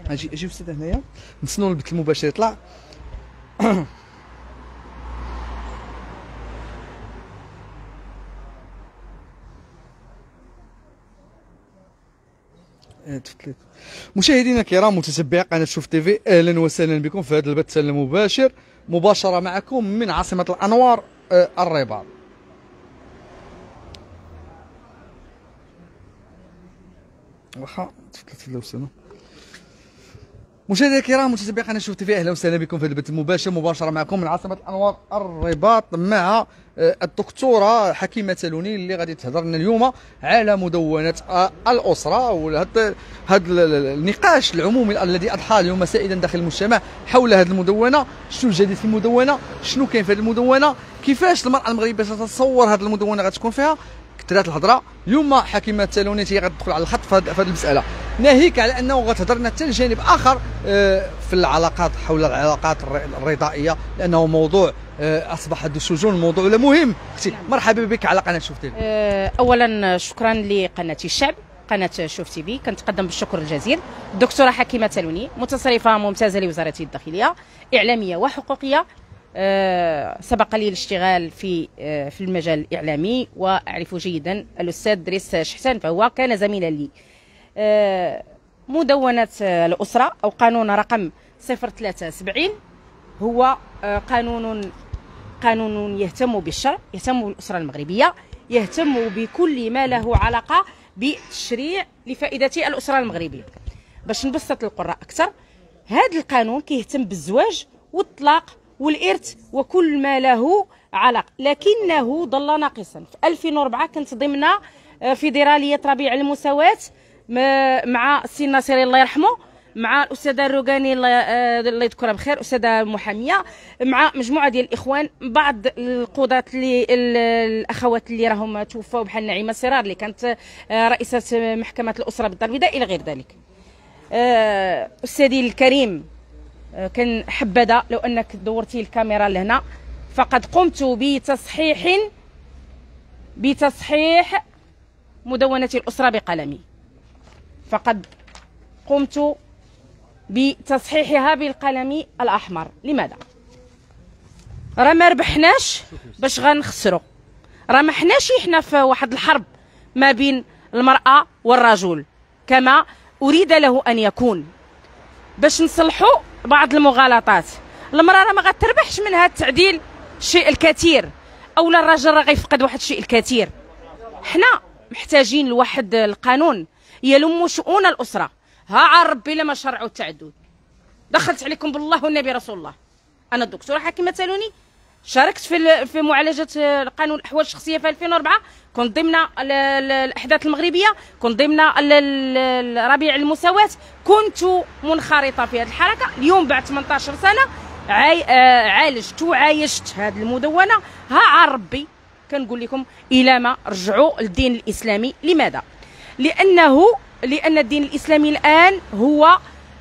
اجي استاذ هنايا نتسناو البث المباشر يطلع. مشاهدينا الكرام متتبعي قناه شوف تيفي، اهلا وسهلا بكم في هذا البث المباشر مباشره معكم من عاصمه الانوار الرباط. واخا تفضلوا سنه. مشاهدينا الكرام متابعي قناه شوف تيفي، اهلا وسهلا بكم في البث المباشر مباشره معكم من عاصمه الانوار الرباط مع الدكتوره حكيمه تالوني اللي غادي تهضر لنا اليوم على مدونه الاسره، وهذا النقاش العمومي الذي اضحى اليوم سائدا داخل المجتمع حول هذه المدونه. شنو الجديد في المدونه؟ شنو كاين في هذه المدونه؟ كيفاش المراه المغربيه تتصور هذه المدونه غتكون فيها؟ كثرات الهضره اليوم حكيمه تالوني هي غتدخل على الخط في هذه المساله، ناهيك على انه غتهضر لنا حتى الجانب اخر في العلاقات، حول العلاقات الرضائيه، لانه موضوع اصبح هذا الشجون موضوع مهم. اختي مرحبا بك على قناه شوف تيفي. اولا شكرا لقناه الشعب، قناه شوف تيفي، كنتقدم بالشكر الجزيل. الدكتوره حكيمه تالوني متصرفه ممتازه لوزاره الداخليه، اعلاميه وحقوقيه. سبق لي الاشتغال في المجال الإعلامي، وأعرف جيدا الأستاذ دريس شحتان، فهو كان زميلا لي. مدونة الأسرة أو قانون رقم 073 هو قانون يهتم بالشرع، يهتم بالأسرة المغربية، يهتم بكل ما له علاقة بالتشريع لفائدة الأسرة المغربية. باش نبسط للقراء أكثر، هذا القانون كيهتم بالزواج والطلاق والإرث وكل ما له علاقة، لكنه ظل ناقصا. في 2004 كنت ضمن فيدرالية ربيع المساواة مع السي الناصري الله يرحمه، مع الأستاذة الروقاني الله يذكرها بخير، أستاذة محامية، مع مجموعة ديال الإخوان، بعض القضاة الأخوات اللي راهم توفوا بحال نعيمة سرار اللي كانت رئيسة محكمة الأسرة بالدار البيضاء إلى غير ذلك. أستاذي الكريم، كان حبذا لو انك دورتي الكاميرا لهنا، فقد قمت بتصحيح مدونة الأسرة بقلمي، فقد قمت بتصحيحها بالقلم الأحمر. لماذا؟ راه ما ربحناش باش غنخسروا، راه ما حناش حنا في واحد الحرب ما بين المرأة والرجل كما أريد له أن يكون، باش نصلحوا بعض المغالطات. المرأة راه ما غتربحش من هذا التعديل الشيء الكثير، اولا الراجل راه غيفقد واحد الشيء الكثير. حنا محتاجين لواحد القانون يلم شؤون الاسره. ها عار ربي لما شرعوا التعدد، دخلت عليكم بالله والنبي رسول الله. انا الدكتوره حكيمه تالوني شاركت في معالجه قانون الاحوال الشخصيه في 2004، كنت ضمن الاحداث المغربيه، كنت ضمن ربيع المساواة، كنت منخرطه في هذه الحركه. اليوم بعد 18 سنه عالجت وعايشت هذه المدونه. ها عار ربي كنقول لكم الى ما رجعوا للدين الاسلامي. لماذا؟ لان الدين الاسلامي الان هو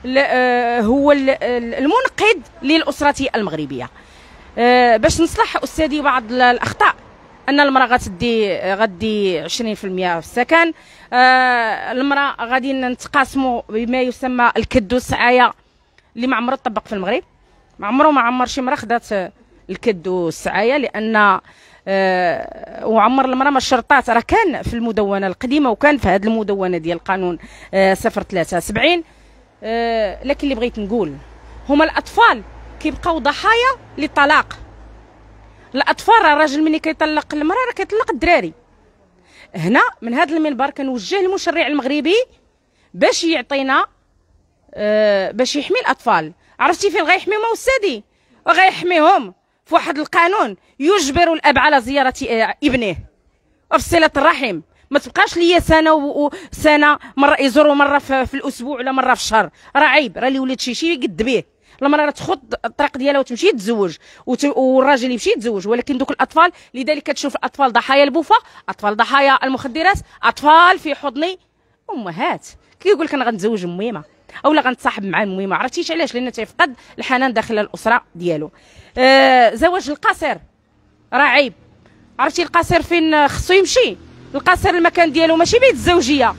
المنقذ للاسره المغربيه. باش نصلح استاذي بعض الاخطاء، ان المراه غدي 20% في السكن، المراه غادي نتقاسموا بما يسمى الكد والسعايه اللي ما عمره طبق في المغرب. ما عمر شي مراه خدات الكد والسعايه، لان وعمر المراه ما الشرطات راه كان في المدونه القديمه وكان في هذه المدونه ديال القانون 073. لكن اللي بغيت نقول هما الاطفال كيبقاو ضحايا للطلاق. الاطفال راه الراجل ملي كيطلق المراه راه كيطلق الدراري. هنا من هذا المنبر كنوجه المشرع المغربي باش يعطينا باش يحمي الاطفال. عرفتي فين غيحميهم استاذي؟ وغيحميهم في واحد القانون يجبر الاب على زياره ابنه وفي صله الرحم. ما تبقاش ليا سنه وسنه مره يزوروا مره في الاسبوع ولا مره في الشهر. راه عيب، راه اللي ولد شي يقد به. المراه تخط الطريق ديالها وتمشي تتزوج والراجل يمشي يتزوج. ولكن دوك الاطفال، لذلك كتشوف الاطفال ضحايا البوفه، اطفال ضحايا المخدرات، اطفال في حضن امهات. كيقول لك انا غنتزوج ميمه اولا غنتصاحب مع الميمه. عرفتيش علاش؟ لان تيفقد الحنان داخل الاسره ديالو. زواج القاصر راه عيب. عرفتي القاصر فين خصو يمشي؟ القاصر المكان ديالو ماشي بيت الزوجيه،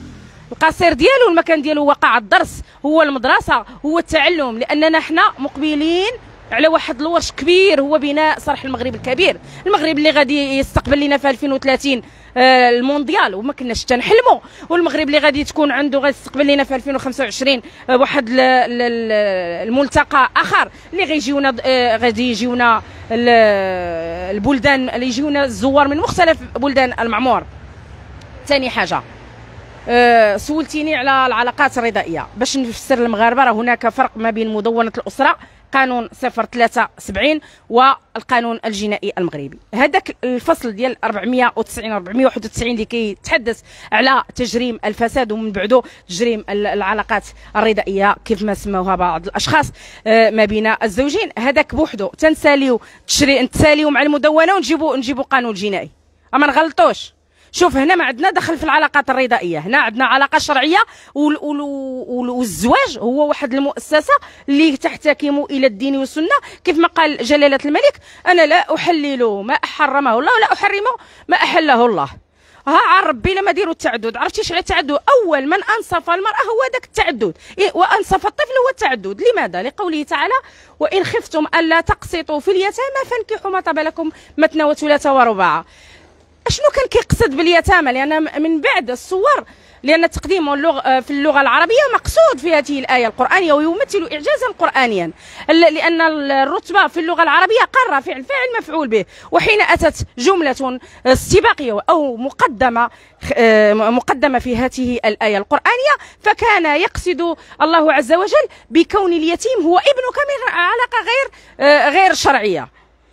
القصير ديالو المكان ديالو وقع الدرس هو المدرسه، هو التعلم، لاننا حنا مقبلين على واحد الورش كبير هو بناء صرح المغرب الكبير، المغرب اللي غادي يستقبل لنا في 2030 المونديال وما كناش تنحلموا، والمغرب اللي غادي تكون عنده غادي يستقبل لنا في 2025 واحد الملتقى اخر اللي غادي يجيونا البلدان، اللي يجيونا الزوار من مختلف بلدان المعمور. ثاني حاجه سولتيني على العلاقات الرضائيه، باش نفسر للمغاربه راه هناك فرق ما بين مدونه الاسره قانون 073 والقانون الجنائي المغربي. هذاك الفصل ديال 490 491 اللي كيتحدث على تجريم الفساد ومن بعده تجريم العلاقات الرضائيه كيف ما سموها بعض الاشخاص ما بين الزوجين، هذاك بوحده تنساليو نتساليو مع المدونه ونجيبوا قانون جنائي، اما نغلطوش. شوف هنا ما عندنا دخل في العلاقات الرضائيه، هنا عندنا علاقه شرعيه والزواج هو واحد المؤسسه اللي تحتكم الى الدين والسنه، كيف ما قال جلاله الملك انا لا احلل ما حرمه الله ولا احرم ما احله الله. ها ربي لما ديروا التعدد، عرفتي شنو التعدد؟ اول من انصف المراه هو ذاك التعدد، وانصف الطفل هو التعدد. لماذا؟ لقوله تعالى وان خفتم الا تقسطوا في اليتامى فانكحوا ما طاب لكم مثنى وثلاث ورباع. شنو كان كيقصد باليتامى؟ لان من بعد الصور، لان تقديم في اللغه العربيه مقصود في هذه الايه القرانيه ويمثل اعجازا قرانيا، لان الرتبه في اللغه العربيه قاره فعل فاعل مفعول به، وحين اتت جمله استباقيه او مقدمه في هذه الايه القرانيه فكان يقصد الله عز وجل بكون اليتيم هو ابنك من علاقه غير شرعيه.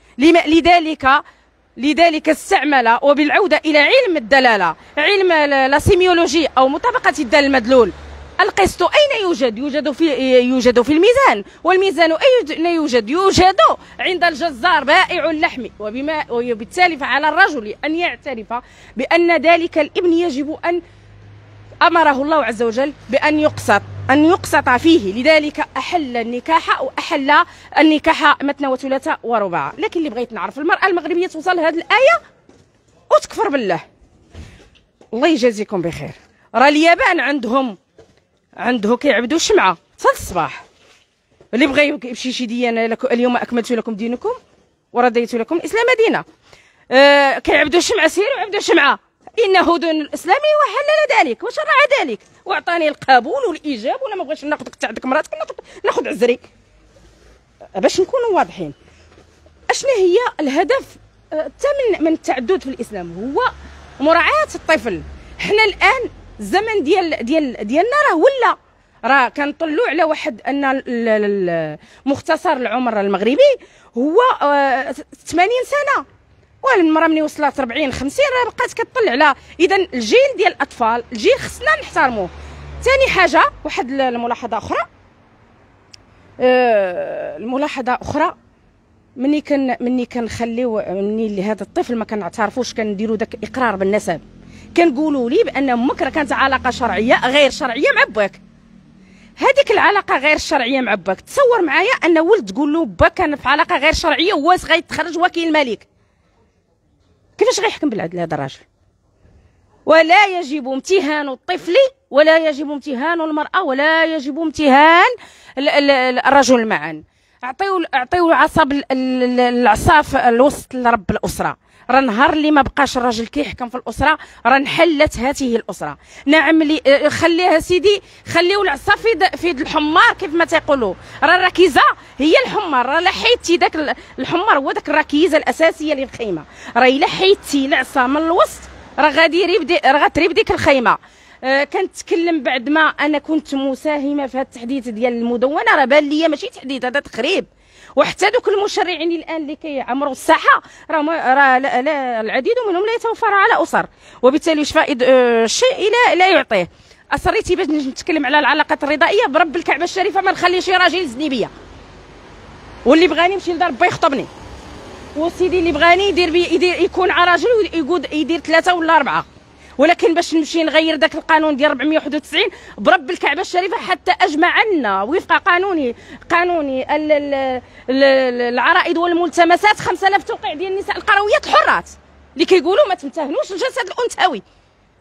لذلك استعمل وبالعودة إلى علم الدلالة، علم السيميولوجي أو مطابقة الدال المدلول. القسط أين يوجد؟ يوجد في الميزان، والميزان أين يوجد؟ يوجد عند الجزار بائع اللحم، وبالتالي فعلى الرجل أن يعترف بأن ذلك الابن يجب أن أمره الله عز وجل بأن يقسط فيه، لذلك أحل النكاح مثنى وثلاث ورباع. لكن اللي بغيت نعرف المرأة المغربية توصل هذه الآية وتكفر بالله. الله يجازيكم بخير. راه اليابان عنده كيعبدوا الشمعة حتى الصباح. اللي بغى يمشي شي ديانة اليوم أكملت لكم دينكم ورديت لكم الإسلام دينا. كيعبدوا الشمعة، سيروا عبدوا الشمعة، إنه دين الإسلام وحلل ذلك وشرع ذلك واعطاني القبول والايجاب، وانا ما بغيتش ناخذك حتى عندك مراتك ناخذ عزري. باش نكونوا واضحين، اشنا هي الهدف من التعدد في الاسلام؟ هو مراعاه الطفل. حنا الان الزمن ديالنا راه ولا راه كنطلعوا على واحد ان مختصر العمر المغربي هو 80 سنه، والمراه ملي وصلت 40 50 راه بقات كتطلع على. اذا الجيل ديال الاطفال الجيل خصنا نحترموه. ثاني حاجه واحد الملاحظه اخرى، مني كنخليو مني لهذا الطفل ما كنعترفوش كنديروا داك الاقرار بالنسب، كنقولوا لي بان امك راه كانت علاقه شرعيه غير شرعيه مع باك. هذيك العلاقه غير الشرعيه مع باك، تصور معايا ان ولد تقول له با كان في علاقه غير شرعيه هو غيتخرج وكيل الملك، كيفاش غيحكم بالعدل هذا الراجل؟ ولا يجب امتهان الطفل ولا يجب امتهان المرأة ولا يجب امتهان الرجل معا. اعطيو العصاف الوسط لرب الأسرة. راه نهار اللي ما بقاش الراجل كيحكم في الأسرة راه انحلت هذه الأسرة. نعم خليها سيدي، خليو العصا في يد الحمار كيف ما تيقولوا. راه الركيزة هي الحمار، راه حيدتي داك الحمار هو داك الركيزة الأساسية للخيمة. راه إلا حيدتي العصا من الوسط راه غتريب ديك الخيمة. كنتكلم بعد ما انا كنت مساهمه في هذا التحديث ديال المدونه، راه بان ليا ماشي تحديث، هذا تخريب. وحتى دوك المشرعين الان اللي كيعمروا الساحه راه لا العديد منهم لا يتوفر على اسر، وبالتالي واش فائد الشيء لا يعطيه. اصريتي باش نتكلم على العلاقات الرضائيه برب الكعبه الشريفه ما نخليش راجل يزني بيا، واللي بغاني يمشي لدار با يخطبني، وسيدي اللي بغاني يدير يكون على راجل يدير 3 ولا 4. ولكن باش نمشي نغير داك القانون ديال 491 برب الكعبه الشريفه حتى اجمعنا وفق قانوني العرائض والملتمسات 5000 توقيع ديال النساء القرويات الحرات اللي كيقولوا ما تمتهنوش الجسد الانثوي.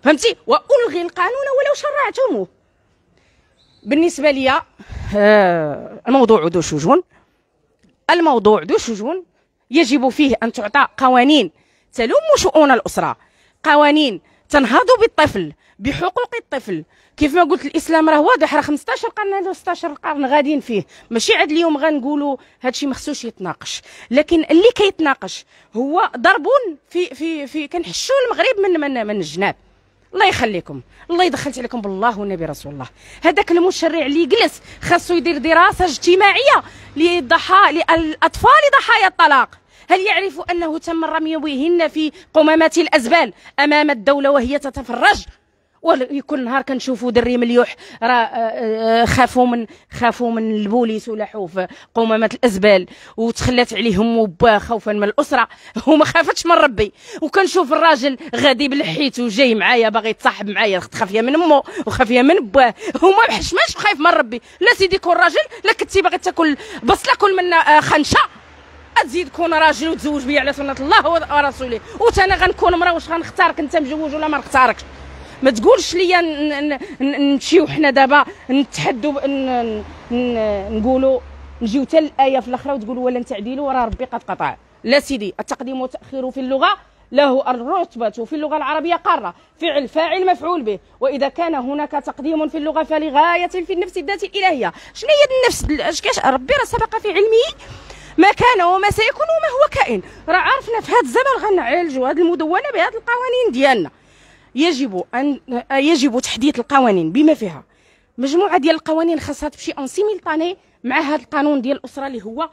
فهمتي؟ والغي القانون ولو شرعتموه. بالنسبه لي الموضوع ذو شجون، الموضوع ذو شجون، يجب فيه ان تعطى قوانين تلم شؤون الاسره، قوانين تنهض بالطفل بحقوق الطفل. كيف ما قلت الاسلام راه واضح، راه 15 قرن هذا 16 قرن غاديين فيه، ماشي عاد اليوم غنقولوا هادشي ما خصوش يتناقش. لكن اللي كيتناقش هو ضرب في كنحشوا المغرب من الجناب. الله يخليكم، الله يدخلت عليكم بالله والنبي رسول الله. هذاك المشرع اللي يجلس خاصو يدير دراسه اجتماعيه للاطفال ضحايا الطلاق. هل يعرف انه تم الرمي بهن في قمامات الازبال امام الدوله وهي تتفرج؟ ويكون نهار كنشوفوا دري مليوح راه خافوا من البوليس ولاحوا في قمامات الازبال وتخلات عليهم وبا خوفا من الاسره وما خافتش من ربي. وكنشوف الراجل غادي بلحيته وجاي معايا باغي يتصاحب معايا، خافيه من امه وخافيه من باه وما بحشماش وخايف من ربي. لا سيدي كون راجل، لا كنتي باغي تاكل بصله كل من خنشه، تزيد كون راجل وتزوج بيا على سنه الله ورسوله. وتانا غنكون مرا، واش غنختارك انت مجوج ولا ما نختاركش؟ ما تقولش ليا نمشيو حنا دابا نتحدوا نقولوا نجيو حتى الايه في الاخره وتقولوا ولن تعديلوا وراه ربي قد قطع. لا سيدي، التقديم والتاخير في اللغه له الرتبه في اللغه العربيه قاره، فعل فاعل مفعول به. واذا كان هناك تقديم في اللغه فلغايه في النفس الذات الالهيه. شنو هي النفس؟ ربي راه سبق في علمه ما كان وما سيكون وما هو كائن. راه عرفنا في هذا الزمن غنعالجوا هذه المدونه بهذه القوانين ديالنا. يجب تحديث القوانين بما فيها مجموعه ديال القوانين خاصها تمشي اون سيميلطاني مع هذا القانون ديال الاسره اللي هو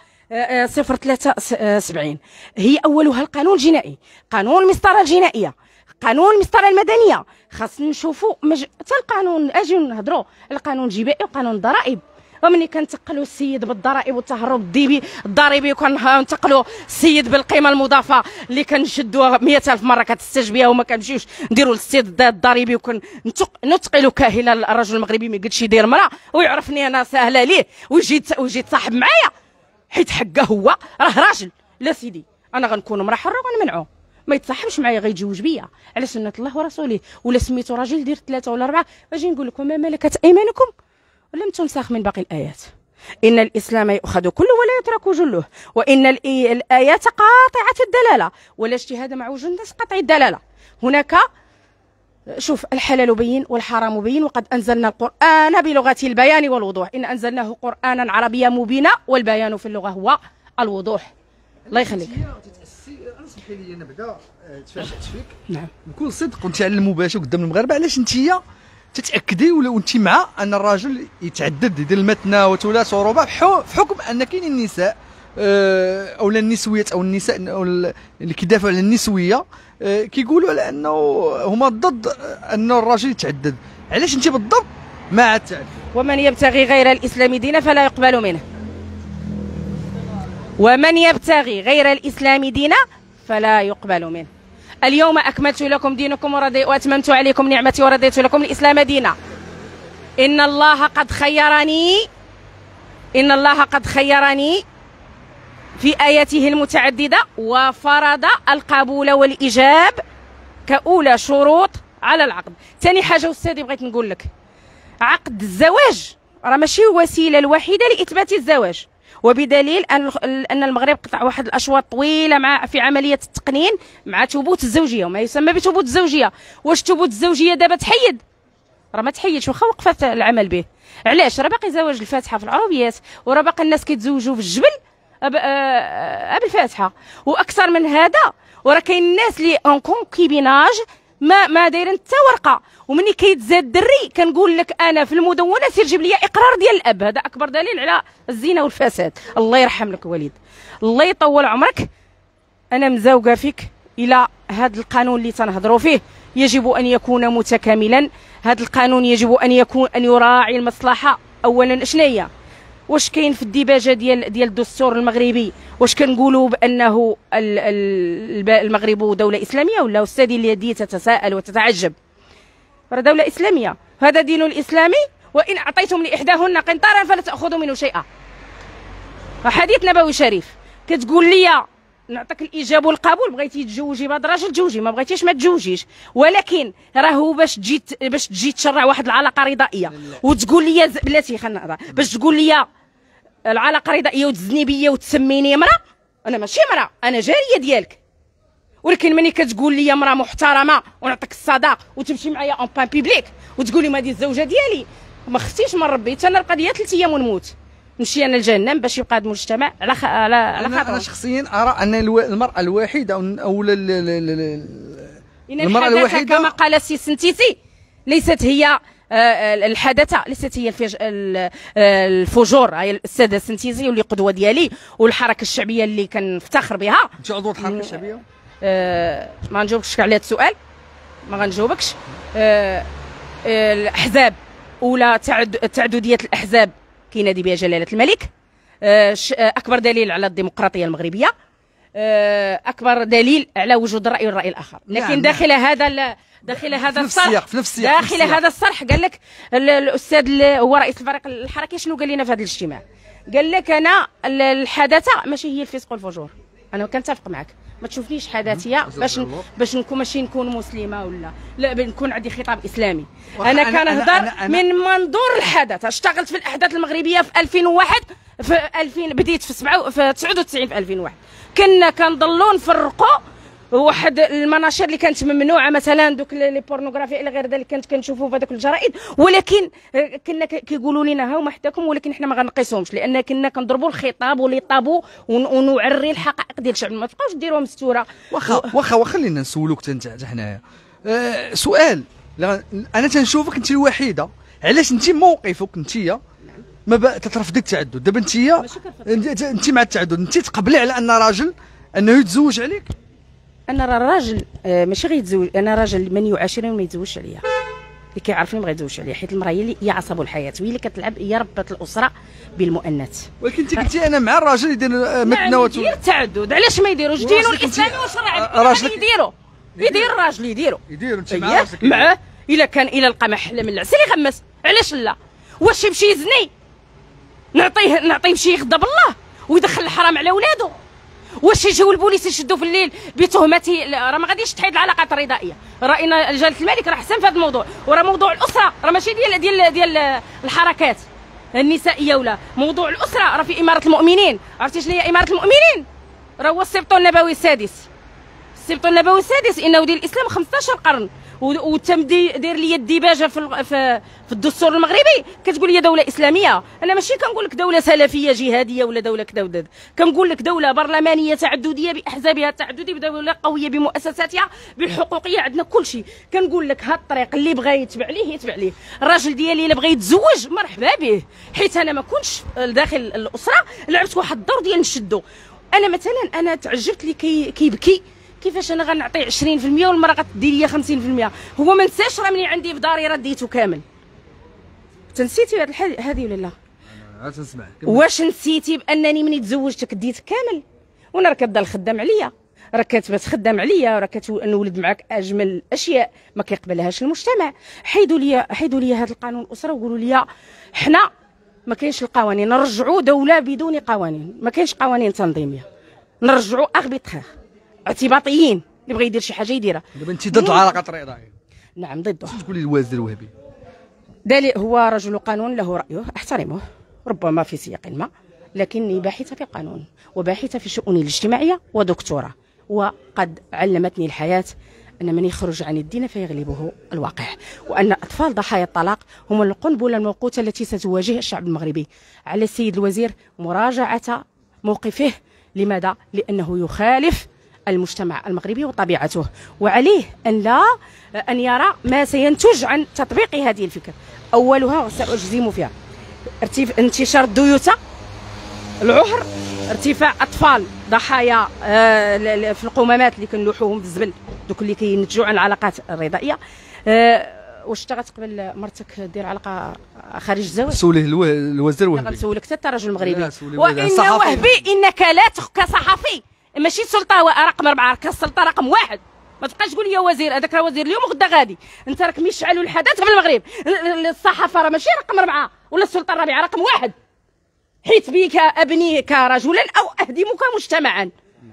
073. هي اولها القانون الجنائي، قانون المسطره الجنائيه، قانون المسطره المدنيه. خاص نشوفوا حتى القانون، اجي نهضروا القانون الجبائي وقانون الضرائب. ومني كنتقلوا السيد بالضرائب والتهرب الضريبي وكنتقلوا السيد بالقيمه المضافه اللي كنشدوها 100,000 مره كتستج بها وما كنمشيوش نديروا للسيد الضريبي نتقلوا كاهله الرجل المغربي ما يقدش يدير مراه ويعرفني انا سهله ليه ويجي يتصاحب معايا حيت حقه هو راه راجل. لا سيدي، انا غنكون مراه حره وغنمنعو ما يتصاحبش معايا، غيتزوج بيا على سنه الله ورسوله. ولا سميتو راجل دير 3 ولا 4 اجي نقول لكم ما ملكت ايمانكم لم تنسخ من باقي الآيات. إن الإسلام يؤخذ كله ولا يترك جله، وإن الآيات قاطعة الدلالة ولا اجتهاد مع وجود الناس قطع الدلالة. هناك شوف الحلال بين والحرام بين، وقد أنزلنا القرآن بلغة البيان والوضوح. إن أنزلناه قرآنا عربيا مبينا والبيان في اللغة هو الوضوح. الله يخليك. انا سمحي لي نبدا تفاجأت فيك. نعم بكل صدق وانت على المباشر قدام المغاربه، علاش انتيا تتاكدي ولا انت مع ان الرجل يتعدد يدير المثنى وثلاث ورباع في حكم ان كاين النساء او النسويات او النساء أو اللي كيدافعوا على النسويه كيقولوا على انه هما ضد ان الرجل يتعدد؟ علاش انت بالضبط مع التعدد؟ ومن يبتغي غير الاسلام دينا فلا يقبل منه، ومن يبتغي غير الاسلام دينا فلا يقبل منه. اليوم أكملت لكم دينكم وأتممت عليكم نعمتي ورضيت لكم الإسلام دينا. إن الله قد خيرني في آياته المتعددة وفرض القبول والإجاب كأولى شروط على العقد. ثاني حاجة أستاذي بغيت نقول لك، عقد الزواج راه ماشي الوسيلة الوحيدة لإثبات الزواج، وبدليل ان المغرب قطع واحد الاشواط طويله في عمليه التقنين مع ثبوت الزوجيه وما يسمى بثبوت الزوجيه. واش ثبوت الزوجيه دابا تحيد؟ راه ما تحيدش، واخا وقفت العمل به. علاش؟ راه باقي زواج الفاتحه في العربيات، وراه باقي الناس كيتزوجوا في الجبل بالفاتحه. واكثر من هذا، وراه كاين الناس اللي اون كونكيبيناج ما دايرين حتى ورقه، ومني كيتزاد الدري كنقول لك انا في المدونه سير جيب لي اقرار ديال الاب. هذا اكبر دليل على الزنا والفساد. الله يرحم لك وليد، الله يطول عمرك. انا مزوقه فيك الى هذا القانون اللي تنهضروا فيه. يجب ان يكون متكاملا. هذا القانون يجب ان يراعي المصلحه. اولا شنو هي؟ واش كاين في الديباجه ديال الدستور المغربي واش كنقولوا بانه المغرب دوله اسلاميه ولا استاذي الذي تتساءل وتتعجب؟ راه دوله اسلاميه، هذا دين الاسلامي. وان اعطيتم لاحداهن قنطارا فلا تاخذوا منه شيئا. حديث نبوي شريف. كتقول لي نعطيك الايجاب والقبول، بغيتي تزوجي بهذا الراجل تزوجي، ما بغيتيش ما تزوجيش. ولكن راهو باش تجي تشرع واحد العلاقه رضائيه وتقول لي بلاتي خلينا نهضر، باش تقول لي العلاقه رضائيه وتزني بيا وتسميني امراه، انا ماشي امراه، انا جاريه ديالك. ولكن ملي كتقول لي امراه محترمه ونعطيك الصداق وتمشي معايا اون بان بيبليك وتقولي ما هذه الزوجه ديالي، ما خفتيش من ربي. حتى انا القضيه 3 ايام ونموت، نمشي انا لجهنم باش يبقى هذا المجتمع على انا شخصيا ارى ان المراه الوحيده او المراه الوحيده كما قال السي سنتيتي ليست هي الحدثه، ليست هي الفجور. هي الاستاذه سنتيزي واللي قدوه ديالي والحركه الشعبيه اللي كنفتخر بها. انت عضو الحركه الشعبيه؟ ما نجاوبكش على هذا السؤال، ما غنجاوبكش. الاحزاب ولا تعدديه الاحزاب كينادي بها جلاله الملك، اكبر دليل على الديمقراطيه المغربيه، اكبر دليل على وجود الراي والراي الاخر. لكن داخل هذا الصرح، داخل هذا الصرح قال لك الاستاذ هو رئيس الفريق الحركي شنو قال لنا في هذا الاجتماع؟ قال لك انا الحدثه ماشي هي الفسق والفجور. انا كنتفق معك، ما تشوفنيش حداثيه باش نكون ماشي نكون مسلمه ولا لا، نكون عندي خطاب اسلامي. انا كنهضر من منظور الحدث. اشتغلت في الاحداث المغربيه في 2001، في 2000 بديت في 99 في 2001. كنا كنضلوا نفرقوا واحد المناشير اللي كانت ممنوعه، مثلا دوك لي بورنوغرافي الى غير ذلك كنت كنشوفوا في هذوك الجرائد، ولكن كنا كيقولوا لنا ها هما حداكم، ولكن حنا ما غنقيسهمش لان كنا كنضربوا الخطاب ولي طابو ونعري الحقائق ديال الشعب. ما تبقاوش ديروها مستوره. واخا خلينا نسولوك حتى حنايا سؤال. انا تنشوفك انت الوحيده، علاش انت موقفك انت ما تترفضي التعدد؟ دابا انت مع التعدد، انت تقبلي على ان راجل انه يتزوج عليك؟ انا راجل ماشي غيتزوج، انا راجل من يعاشرني وما يتزوجش عليا، اللي كيعرفني ما غيتزوجش عليا، حيت المراه هي عصب الحياه، وهي اللي كتلعب، هي ربة الاسره بالمؤنث. ولكن انت قلتي انا مع الراجل يدير مثنى يدير التعدد، علاش ما يديروش؟ دينو الاسلامي وشرع يدير الراجل يديروا انت مع راسك معاه. الا لقى محل من العسل يغمس، علاش لا؟ واش يمشي يزني نعطيه شي يغضب الله ويدخل الحرام على ولادو؟ واش يجيو البوليس يشدوا في الليل بتهمتي؟ راه ما غاديش تحيد العلاقات الرضائيه. راينا جلاله الملك راه حسن في هذا الموضوع، وراه موضوع الاسره راه ماشي ديال الحركات النسائيه، ولا موضوع الاسره راه في اماره المؤمنين. عرفتي شنو هي اماره المؤمنين؟ راه هو السبط النبوي السادس. السبط النبوي السادس انه دين الاسلام 15 قرن، وتم داير لي الديباجه في الدستور المغربي كتقول لي دوله اسلاميه. انا ماشي كنقول لك دوله سلفيه جهاديه ولا دوله كذا وكذا، كنقول لك دوله برلمانيه تعدديه باحزابها التعدديه، بدوله قويه بمؤسساتها بالحقوقيه، عندنا كل شيء. كنقول لك هاد الطريق اللي بغى يتبع ليه يتبع ليه. الراجل ديالي اللي بغى يتزوج مرحبا به، حيت انا ما كنتش داخل الاسره لعبت واحد الدور ديال نشدو. انا مثلا انا تعجبت اللي كيبكي كيفاش انا غنعطيه 20% والمراه غتدي لي 50%. هو ما نساش راه ملي عندي في داري راه ديتو كامل. تنسيتي هذه ولا لا؟ انا تنسمع. واش نسيتي بانني ملي تزوجتك ديت كامل وانا راه كتبدا الخدام عليا، راه كتبات خدام عليا، راه كنولد معاك اجمل الاشياء ما كيقبلهاش المجتمع. حيدوا لي هذا القانون الاسره وقولوا لي حنا ما كاينش القوانين، نرجعوا دوله بدون قوانين، ما كاينش قوانين تنظيميه، نرجعوا اربيترير اعتباطيين. اللي بغى يدير شي حاجه يديرها. دابا انت ضد العلاقات الرضائيه؟ نعم ضده. شنو تقولي للوزير الوهبي؟ هو رجل قانون له رايه احترمه، ربما في سياق ما، لكني باحثه في القانون وباحثه في الشؤون الاجتماعيه ودكتوره، وقد علمتني الحياه ان من يخرج عن الدين فيغلبه الواقع، وان اطفال ضحايا الطلاق هم القنبله الموقوته التي ستواجه الشعب المغربي. على السيد الوزير مراجعه موقفه. لماذا؟ لانه يخالف المجتمع المغربي وطبيعته، وعليه أن يرى ما سينتج عن تطبيق هذه الفكرة. أولها وسأجزم فيها انتشار الديوثة، العهر، ارتفاع أطفال ضحايا في القمامات اللي كنلوحوهم في الزبل، دوك اللي كينتجوا عن العلاقات الرضائية. واش انت غتقبل مرتك دير علاقه خارج الزواج؟ سوليه الوزير الوهبي. غنسولك حتى رجل مغربي. وان وهبي انك لا كصحفي ماشي سلطه رقم 4، كالسلطه رقم 1. ما تبقاش تقول لي وزير، هذاك راه وزير اليوم وغدا غادي. انت راك مشعلوا الحدث في المغرب. الصحافه راه ماشي رقم 4 ولا السلطه الرابعه، رقم 1. حيت بك ابني كرجلا او اهدمك مجتمعا.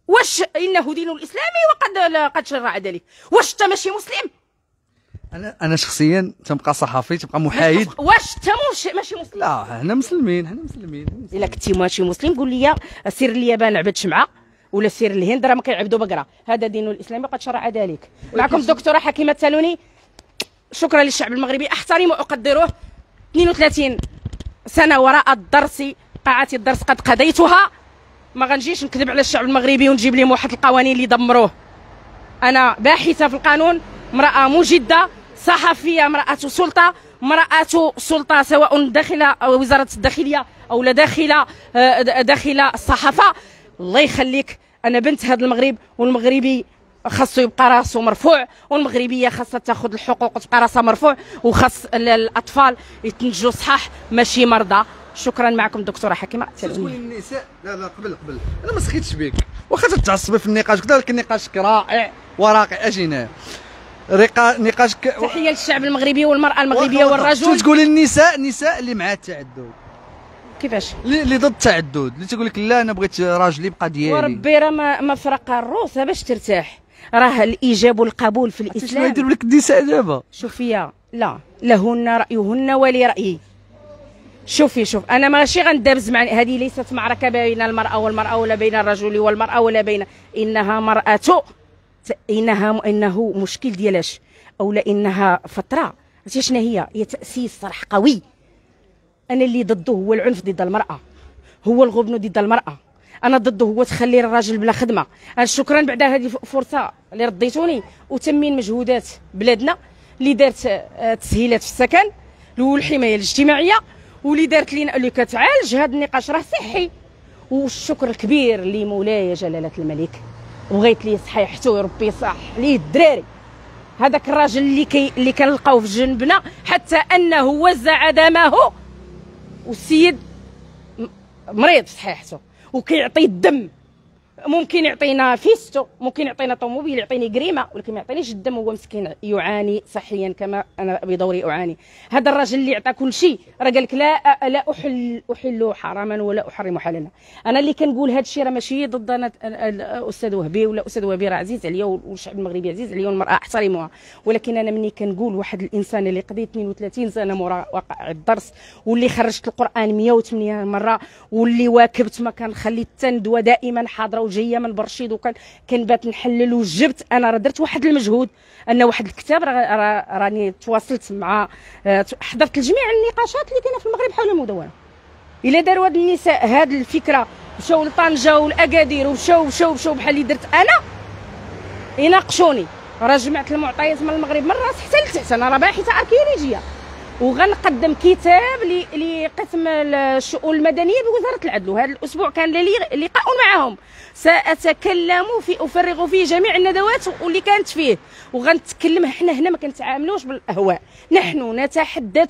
واش انه دين الاسلام وقد شرع ذلك؟ واش انت ماشي مسلم؟ انا شخصيا تنبقى صحفي، تبقى محايد. واش انت ماشي مسلم؟ لا حنا مسلمين. الا كنتي ماشي مسلم قول لي سير اليابان عبد شمعه، ولا سير الهند راه ما كيعبدوا بقره. هذا دين الاسلام وقد شرع ذلك. معكم الدكتوره حكيمه التالوني. شكرا للشعب المغربي، احترمه واقدره. 32 سنه وراء الدرس، قاعه الدرس قد قضيتها. ما غنجيش نكذب على الشعب المغربي ونجيب لهم واحد القوانين اللي دمروه. انا باحثه في القانون، امراه مجده، صحفيه، امراه سلطه، سواء داخل وزاره الداخليه او لا داخل الصحافه. الله يخليك، انا بنت هذا المغرب، والمغربي خاصو يبقى راسو مرفوع، والمغربيه خاصها تاخذ الحقوق وتبقى راسها مرفوع، وخاص الاطفال يتنتجوا صحاح ماشي مرضى. شكرا. معكم الدكتوره حكيمه. تقول النساء لا قبل انا ما سخيتش بك، واخا تتعصبي في النقاش كذا، ولكن نقاشك رائع وراقي. اجينا نقاشك. تحيه للشعب المغربي والمراه المغربيه والرجل. تقول النساء اللي مع التعدد، كيفاش اللي ضد التعدد، اللي تقول لك لا انا بغيت راجلي يبقى ديالي. وربي راه ما فرق الروس باش ترتاح، راه الايجاب والقبول في الاسلام. شنو يديروا لك النساء دابا؟ شوفي لا لهن رايهن ولي رايي. شوف انا ماشي غندابز مع هذه، ليست معركه بين المراه ولا بين الرجل والمراه ولا بين، انها مراه، انه مشكل ديالاش او لا انها فتره. عرفتي شنو هي تاسيس صرح قوي. انا اللي ضده هو العنف ضد المراه، هو الغبن ضد المراه. انا ضده هو تخلي الراجل بلا خدمه. انا شكرا بعد هذه فرصه اللي رديتوني، وتمين مجهودات بلادنا اللي دارت تسهيلات في السكن والحمايه الاجتماعيه، واللي دارت لينا اللي كتعالج هذا النقاش راه صحي. والشكر الكبير لمولاي جلاله الملك، بغيت ليه صحيحته وربي يصح ليه الدراري. هذاك الراجل اللي كنلقاوه في جنبنا حتى انه وزع دمه، والسيد مريض في صحيحته وكيعطي الدم. ممكن يعطينا فيستو، ممكن يعطينا طوموبيل، يعطيني كريمه، ولكن ما يعطينيش الدم. هو مسكين يعاني صحيا كما انا بدوري اعاني. هذا الراجل اللي عطى كل شيء راه قال لك لا احل حراما ولا احرم حلالا. انا اللي كنقول هذا الشيء راه ماشي ضد انا الاستاذ وهبي، ولا استاذ وهبي راه عزيز عليا والشعب المغربي عزيز عليا والمراه احترموها. ولكن انا مني كنقول واحد الانسان اللي قضيت 32 سنه مورا واقع الدرس، واللي خرجت القران 108 مره، واللي واكبت ما كنخلي حتى ندوه دائما حاضره وجايه من برشيد، كنبات نحلل وجبت. انا راه درت واحد المجهود، ان واحد الكتاب راني تواصلت مع، حضرت لجميع النقاشات اللي كاينه في المغرب حول المدونه. الا داروا هاد النساء هاد الفكره، مشاو لطنجه والاكادير ومشاو بحال اللي درت انا، يناقشوني. راه جمعت المعطيات من المغرب من راس حتى لتحت. انا راه باحثه اركيولوجيه، وغنقدم كتاب لقسم الشؤون المدنيه بوزاره العدل. وهذا الاسبوع كان لي لقاء معهم، ساتكلم افرغ فيه جميع الندوات واللي كانت فيه، وغنتكلم. احنا هنا ما كنتعاملوش بالاهواء، نحن نتحدث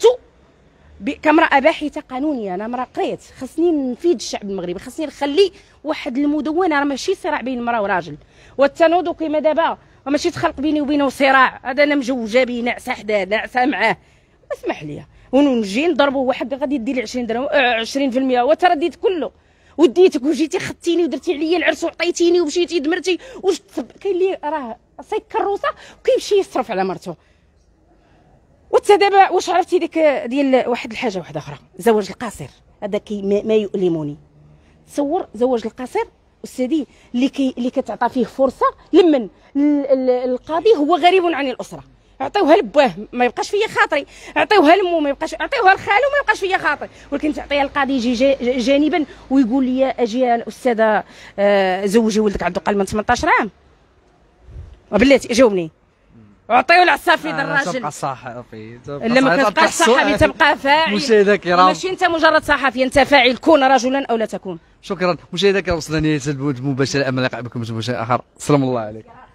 كامراه باحثه قانونيه. انا امراه قريت، خاصني نفيد الشعب المغربي، خاصني نخلي واحد المدونه. راه ماشي صراع بين المراه وراجل، والتناضل كما دابا ماشي تخلق بيني وبينه صراع. هذا انا مجوجه به، ناعسه حداه، ناعسه معاه، اسمح لي. ونجي نضربوا واحد غادي يدي لي 20 درهم 20%، وترديت كله وديتك وجيتي خدتيني ودرتي عليا العرس وعطيتيني ومشيتي دمرتي. كاين اللي راه صايك كروسه وكيمشي يصرف على مرته. وانت دابا واش عرفتي ديال واحد الحاجه واحده اخرى، زواج القاصر هذا ما يؤلمني. تصور زواج القاصر استاذي اللي كتعطى فيه فرصه لمن القاضي هو غريب عن الاسره. عطيوها لباه ما يبقاش فيا خاطري، عطيوها لمو ما يبقاش، عطيوها لخالو ما يبقاش فيا خاطري. ولكن تعطيها القاضي يجي جانبا ويقول لي اجي الاستاذه زوجي ولدك عنده قل من 18 عام. وبلاتي جاوبني. عطيو العصافي الراجل. تبقى صحفي، لما كتبقاش صحفي تبقى فاعل. مشاهدينا الكرام، ماشي انت مجرد صحفي، انت فاعل. كون رجلا او لا تكون. شكرا. مشاهدينا الكرام، وصلنا نهايه المباشره. امل اللقاء بكم في مباشر اخر. سلام الله عليكم.